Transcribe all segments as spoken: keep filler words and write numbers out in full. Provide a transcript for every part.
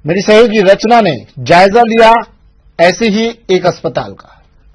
मेरी सहयोगी रचना ने जायजा लिया ऐसे ही एक अस्पताल का।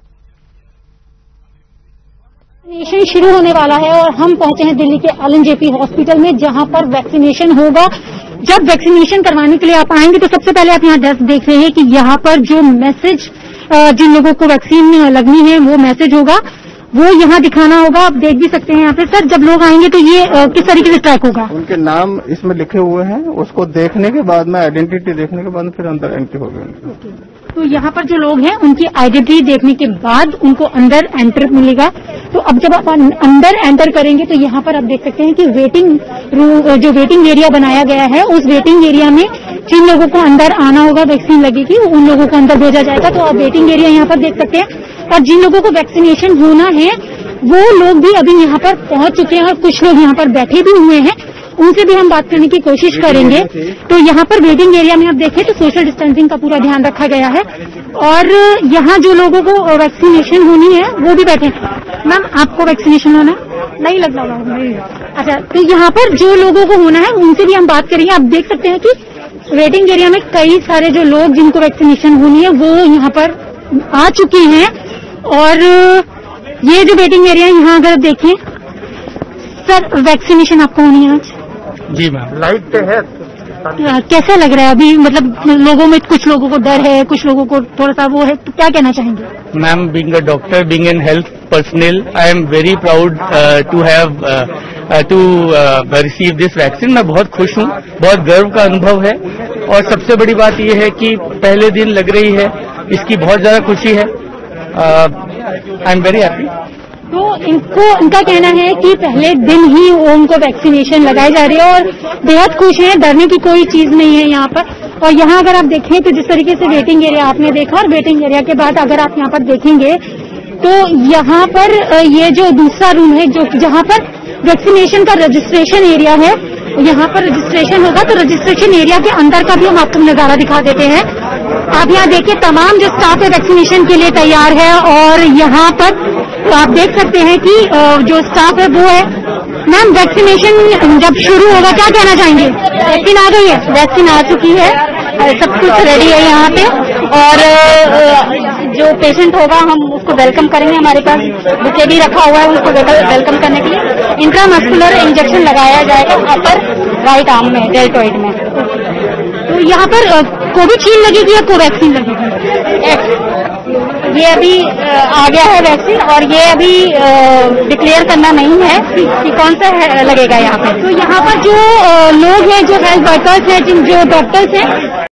वैक्सीनेशन शुरू होने वाला है और हम पहुंचे हैं दिल्ली के L N J P hospital में, जहां पर वैक्सीनेशन होगा। जब वैक्सीनेशन करवाने के लिए आप आएंगे तो सबसे पहले आप यहाँ डेस्क देख रहे हैं कि यहाँ पर जो मैसेज जिन लोगों को वैक्सीन लगनी है वो मैसेज होगा, वो यहाँ दिखाना होगा। आप देख भी सकते हैं यहाँ पे। सर, जब लोग आएंगे तो ये आ, किस तरीके से ट्रैक होगा? उनके नाम इसमें लिखे हुए हैं, उसको देखने के बाद में आइडेंटिटी देखने के बाद फिर अंदर एंट्री होगी। तो यहाँ पर जो लोग हैं उनकी आइडेंटिटी देखने के बाद उनको अंदर एंटर मिलेगा। तो अब जब आप अंदर एंटर करेंगे तो यहाँ पर आप देख सकते हैं कि वेटिंग रूम, जो वेटिंग एरिया बनाया गया है, उस वेटिंग एरिया में जिन लोगों को अंदर आना होगा, वैक्सीन लगेगी, उन लोगों को अंदर भेजा जाएगा। तो आप वेटिंग एरिया यहाँ पर देख सकते हैं। और जिन लोगों को वैक्सीनेशन होना है वो लोग भी अभी यहाँ पर पहुंच चुके हैं और कुछ लोग यहाँ पर बैठे भी हुए हैं, उनसे भी हम बात करने की कोशिश करेंगे। तो यहाँ पर वेटिंग एरिया में आप देखें तो सोशल डिस्टेंसिंग का पूरा ध्यान रखा गया है और यहाँ जो लोगों को वैक्सीनेशन होनी है वो भी बैठे हैं। मैम, आपको वैक्सीनेशन होना नहीं लग रहा है? अच्छा, तो यहाँ पर जो लोगों को होना है उनसे भी हम बात करेंगे। आप देख सकते हैं कि वेटिंग एरिया में कई सारे जो लोग जिनको वैक्सीनेशन होनी है वो यहाँ पर आ चुके हैं। और ये जो वेटिंग एरिया है यहाँ अगर आप देखें, सर वैक्सीनेशन आपको होनी है आज? जी मैम। लाइट पे है। कैसा लग रहा है अभी? मतलब लोगों में कुछ लोगों को डर है, कुछ लोगों को थोड़ा सा वो है, तो क्या कहना चाहेंगे? Ma'am, being a doctor, being an health personal, I am very proud to have to receive this vaccine. मैं बहुत खुश हूँ, बहुत गर्व का अनुभव है और सबसे बड़ी बात यह है कि पहले दिन लग रही है, इसकी बहुत ज्यादा खुशी है। I am very happy. तो इनको इनका कहना है कि पहले दिन ही उनको वैक्सीनेशन लगाई जा रही है और बेहद खुश हैं, डरने की कोई चीज नहीं है यहाँ पर। और यहाँ अगर आप देखें तो जिस तरीके से वेटिंग एरिया आपने देखा, और वेटिंग एरिया के बाद अगर आप यहाँ पर देखेंगे तो यहाँ पर ये जो दूसरा रूम है जो जहाँ पर वैक्सीनेशन का रजिस्ट्रेशन एरिया है, यहाँ पर रजिस्ट्रेशन होगा। तो रजिस्ट्रेशन एरिया के अंदर का भी हम आपको नजारा दिखा देते हैं। आप यहाँ देखिए, तमाम जो स्टाफ है वैक्सीनेशन के लिए तैयार है और यहाँ पर तो आप देख सकते हैं कि जो स्टाफ है वो है। मैम, वैक्सीनेशन जब शुरू होगा क्या कहना चाहेंगे? वैक्सीन आ गई है? वैक्सीन आ चुकी है, सब कुछ रेडी है यहाँ पे। और जो पेशेंट होगा हम उसको वेलकम करेंगे। हमारे पास बुके भी रखा हुआ है उसको वेलकम करने के लिए। इंट्रामस्कुलर इंजेक्शन लगाया जाएगा अपर राइट आर्म में, डेल्टॉइड में। तो यहाँ पर कोविशील्ड लगेगी या कोवैक्सीन लगेगी? ये अभी आ गया है वैक्सीन और ये अभी डिक्लेयर करना नहीं है कि कौन सा लगेगा यहाँ पे। तो यहाँ पर जो लोग हैं, जो हेल्थ वर्कर्स हैं, जिन जो डॉक्टर्स हैं,